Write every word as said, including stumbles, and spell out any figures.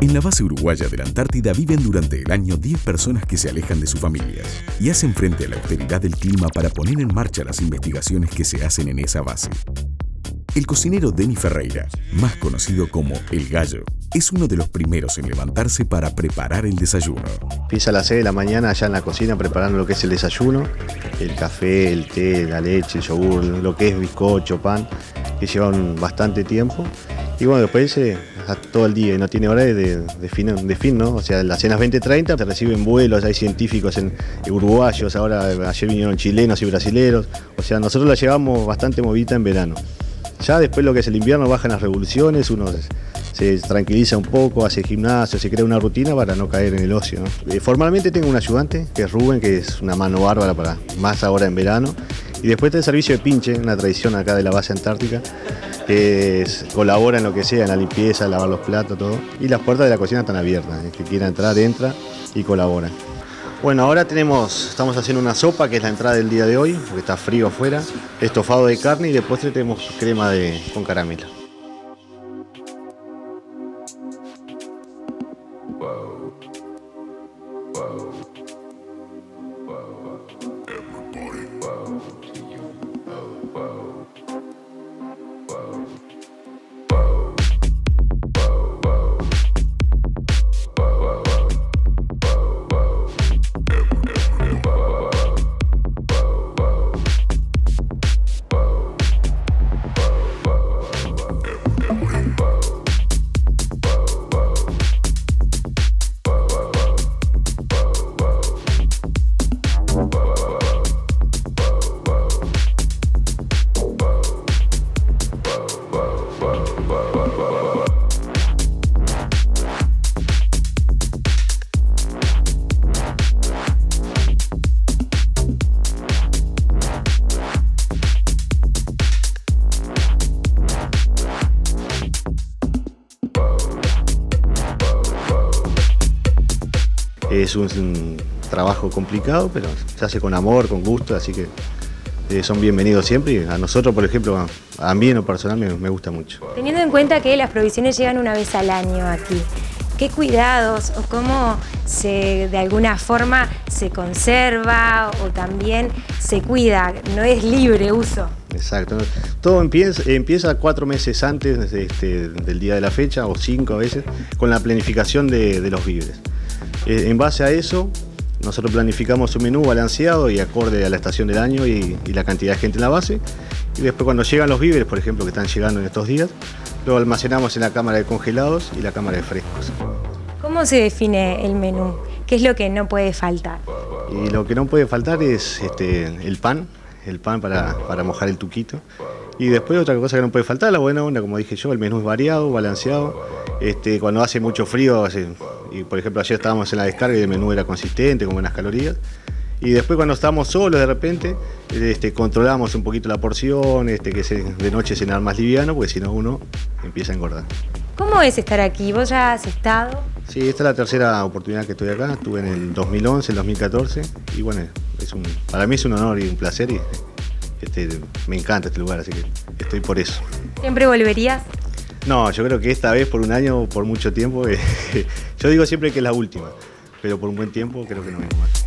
En la base uruguaya de la Antártida viven durante el año diez personas que se alejan de sus familias y hacen frente a la austeridad del clima para poner en marcha las investigaciones que se hacen en esa base. El cocinero Denny Ferreira, más conocido como El Gallo, es uno de los primeros en levantarse para preparar el desayuno. Empieza a las seis de la mañana allá en la cocina preparando lo que es el desayuno, el café, el té, la leche, el yogur, lo que es bizcocho, pan, que llevan bastante tiempo. Y bueno, después eh, todo el día y no tiene hora de, de, fin, de fin, ¿no? O sea, las cenas veinte treinta se reciben vuelos, hay científicos en, en uruguayos, ahora ayer vinieron chilenos y brasileros. O sea, nosotros la llevamos bastante movida en verano. Ya después lo que es el invierno bajan las revoluciones, uno se tranquiliza un poco, hace gimnasio, se crea una rutina para no caer en el ocio, ¿no? Eh, formalmente tengo un ayudante, que es Rubén, que es una mano bárbara para más ahora en verano. Y después está el servicio de pinche, una tradición acá de la base antártica, que es, colabora en lo que sea, en la limpieza, lavar los platos, todo. Y las puertas de la cocina están abiertas, el que quiera entrar, entra y colabora. Bueno, ahora tenemos, estamos haciendo una sopa, que es la entrada del día de hoy, porque está frío afuera, estofado de carne y de postre tenemos crema de, con caramelo. Wow. Wow. Wow. Everybody. Wow. Es un, un trabajo complicado, pero se hace con amor, con gusto, así que eh, son bienvenidos siempre. Y a nosotros, por ejemplo, a, a mí en lo personal me, me gusta mucho. Teniendo en cuenta que las provisiones llegan una vez al año aquí, ¿qué cuidados o cómo se, de alguna forma se conserva o también se cuida? No es libre uso. Exacto. Todo empieza, empieza cuatro meses antes de este, del día de la fecha, o cinco a veces, con la planificación de, de los víveres. En base a eso, nosotros planificamos un menú balanceado y acorde a la estación del año y, y la cantidad de gente en la base. Y después, cuando llegan los víveres, por ejemplo, que están llegando en estos días, lo almacenamos en la cámara de congelados y la cámara de frescos. ¿Cómo se define el menú? ¿Qué es lo que no puede faltar? Y lo que no puede faltar es este, el pan, el pan para, para mojar el tuquito. Y después otra cosa que no puede faltar, la buena onda, como dije yo, el menú es variado, balanceado. Este, cuando hace mucho frío, hace, y por ejemplo ayer estábamos en la descarga y el menú era consistente, con buenas calorías. Y después cuando estamos solos de repente, este, controlamos un poquito la porción, este, que se, de noche cenar más liviano, porque si no uno empieza a engordar. ¿Cómo es estar aquí? ¿Vos ya has estado? Sí, esta es la tercera oportunidad que estoy acá. Estuve en el dos mil once, el dos mil catorce y bueno, es un, para mí es un honor y un placer y este, me encanta este lugar, así que estoy por eso. ¿Siempre volverías? No, yo creo que esta vez por un año, por mucho tiempo, eh, yo digo siempre que es la última, pero por un buen tiempo creo que no vengo más.